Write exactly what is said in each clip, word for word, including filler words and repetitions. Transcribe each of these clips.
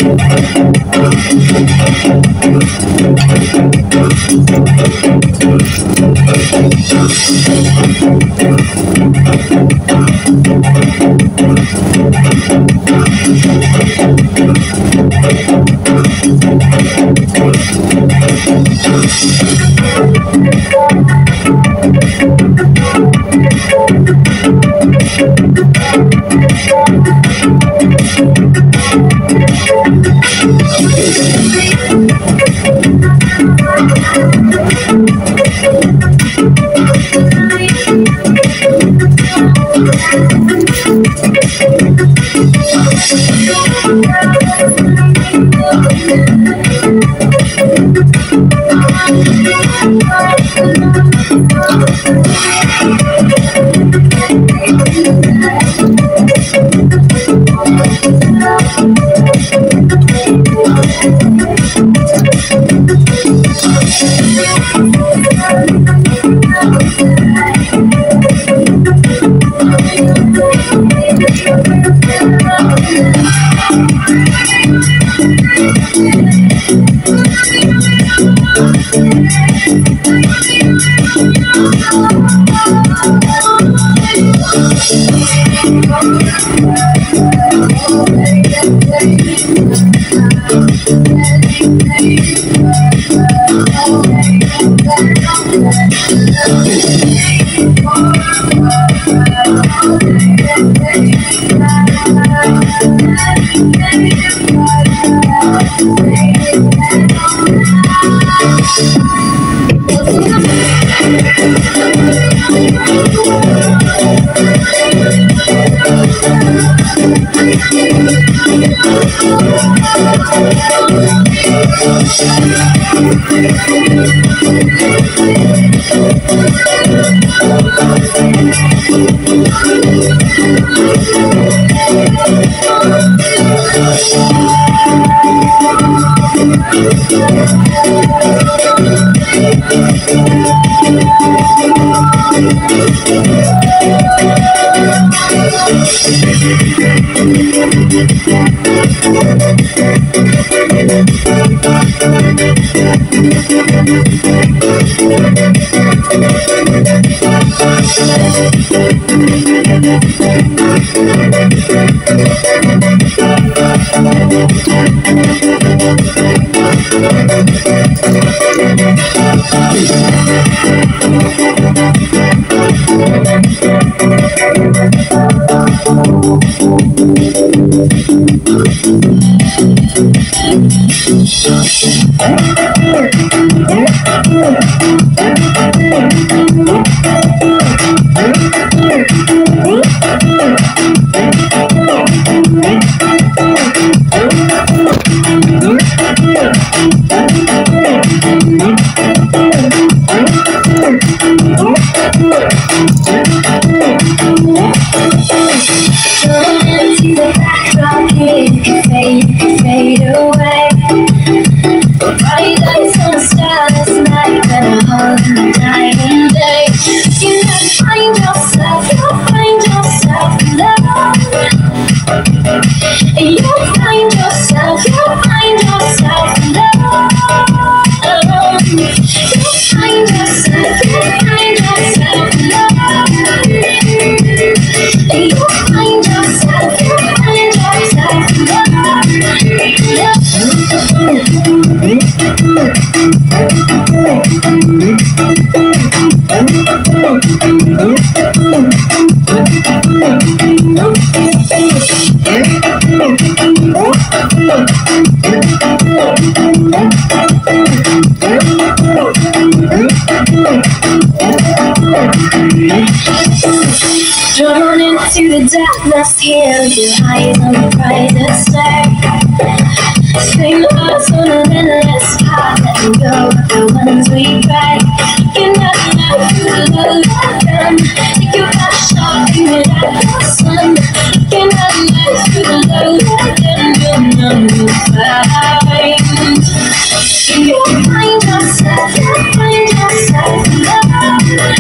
Drawn into the darkness here, your eyes on the brightest star. Spring hearts on an endless path, letting go of the ones we cry. You cannot love through the love them. Take your flash off, you it at the sun. You cannot love through the love them. You'll know you'll find. You'll find yourself, you'll find yourself love.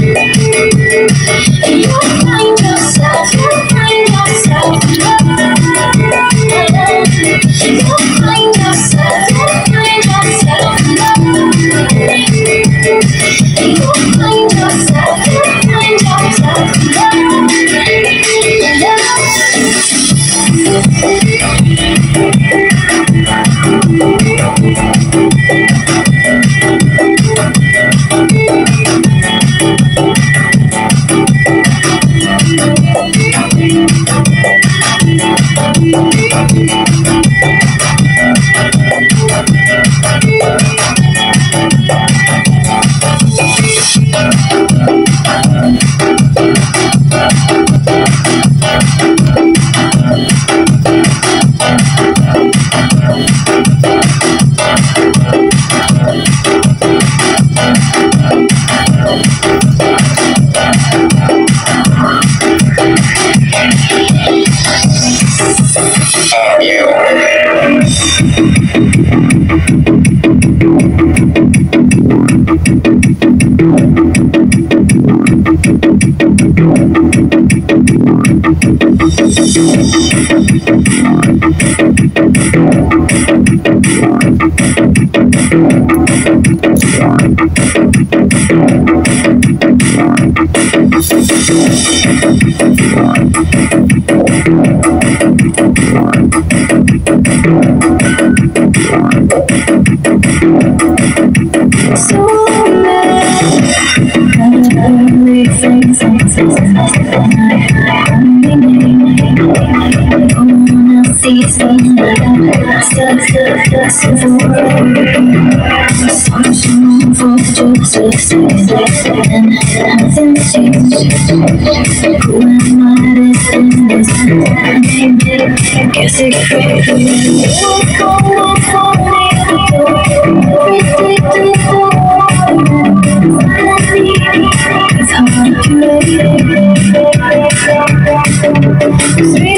You'll find yourself, you'll find yourself love. You'll find So mad, only things I sees me like I'm stuck in the world. Searching for justice and nothing changed. Who am I to end this? I guess it crazy. What's going on? Every day to it's hard to relate. Sweet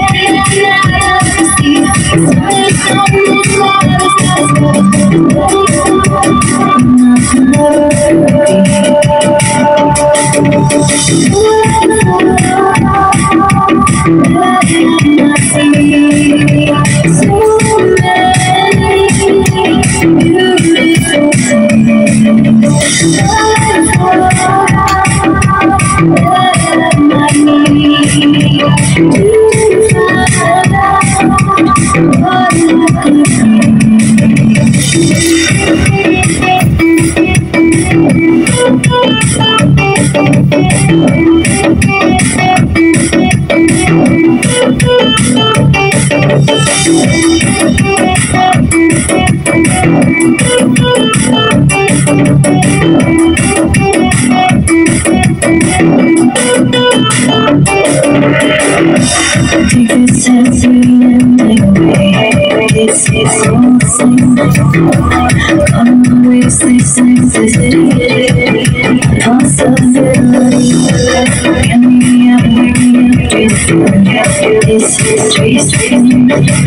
take this tattoo and make away. It's all the same. Come always these things is it. Possibility. Get me out here. This history stream.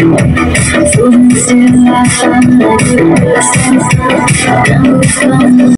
Fooling still I find like